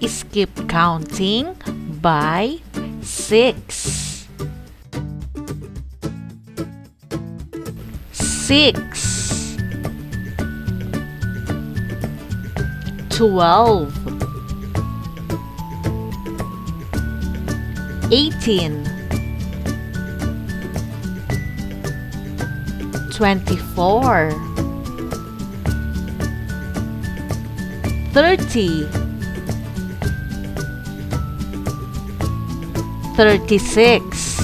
is keep counting by 6. 6, 12, 18, 24, 30, 36,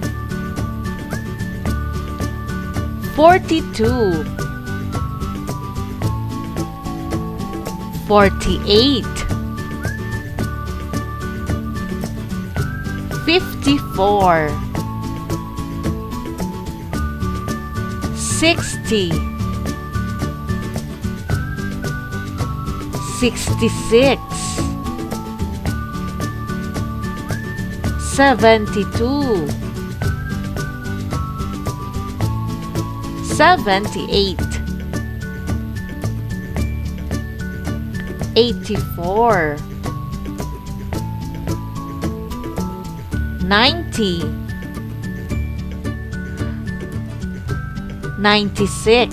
42, 48, 54, 60, 66, 72, 78, 84, 90, 96,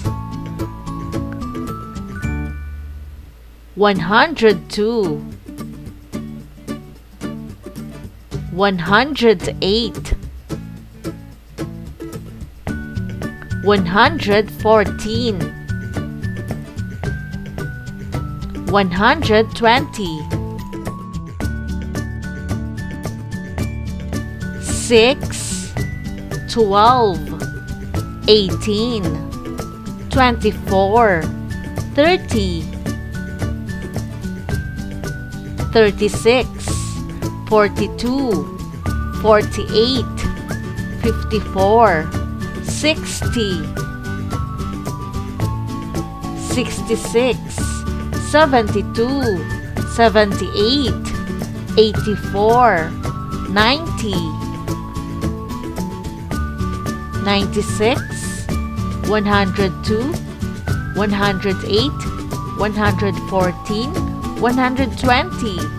102, 108, 114, 120, 6, 12, 18, 24, 30, 36, 42, 48, 54, 60, 66, 72, 78, 84, 90, 96, 102, 108, 114, 120,